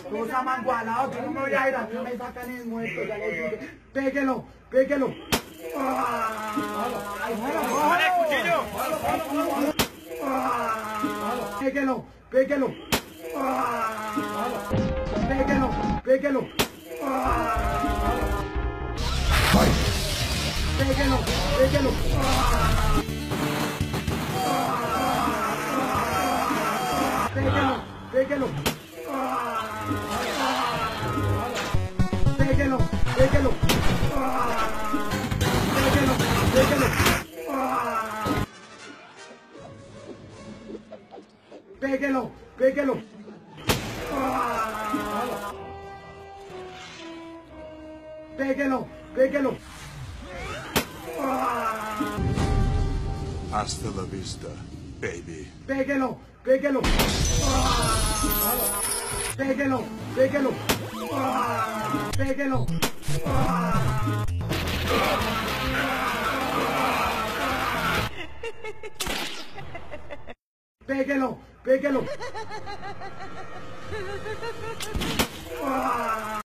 Todos amangualados, yo no me voy a ir, a mí no me sacan el muerto, ya les dije. Péguelo, péguelo. ¡Vale, cuchillo! Péguelo, péguelo. Péguelo, péguelo. Péguelo, péguelo. Péguelo, péguelo. Péguelo, péguelo. Péguelo, péguelo. Péguelo, péguelo. Péguelo, péguelo. Hasta la vista, baby. Péguelo, péguelo. Péguelo, péguelo. Péguelo. Péguelo, péguelo.